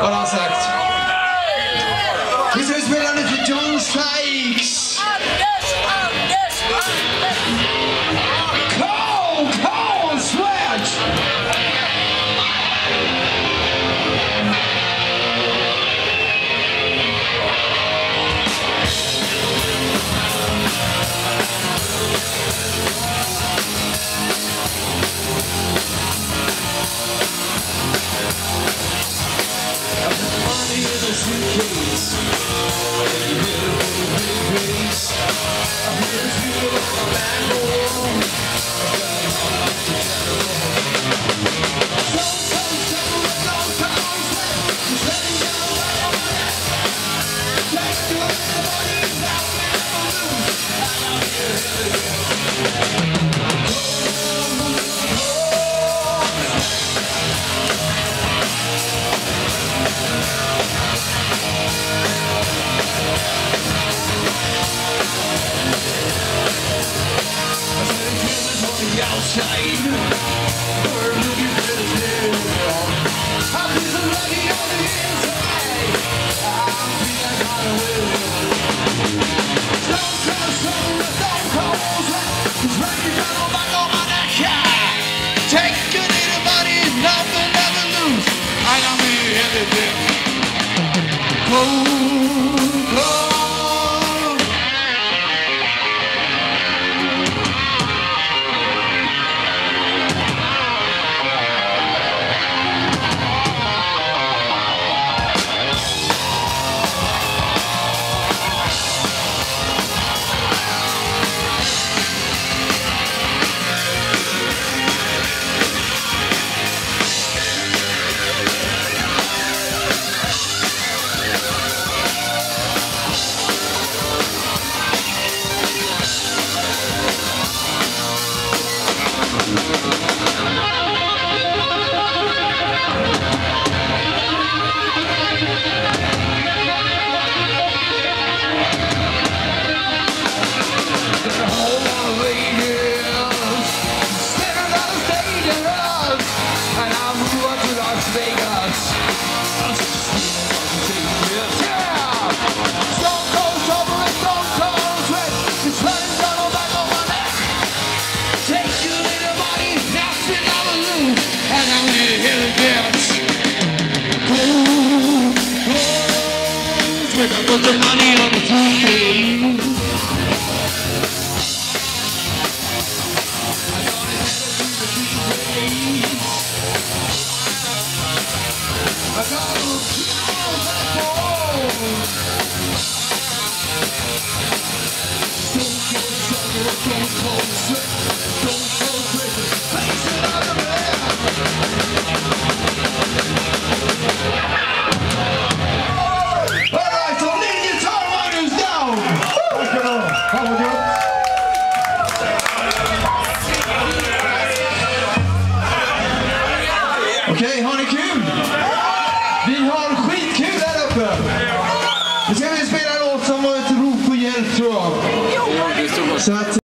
har han sagt. Vi ska spela lite John Sykes. Cold sweat. Money in a suitcase, and you hit it with a big face. I hear the feel of a back home. Just letting go right on my neck. Take to it, the money's out there for loose. And I'm here again. Outside, we're looking for the hill. I'm feeling lucky on the inside. I'm feeling kind of will. Don't call sweat. It's raining down back on my neck. Take good little money, nothing never lose. I got me everything. Cold, cold. Put the money on the table. I got a Okej, har ni kul? Vi har skitkul där uppe. Nu ska vi spela en låt som var ett rop på hjälp, tror jag. Så att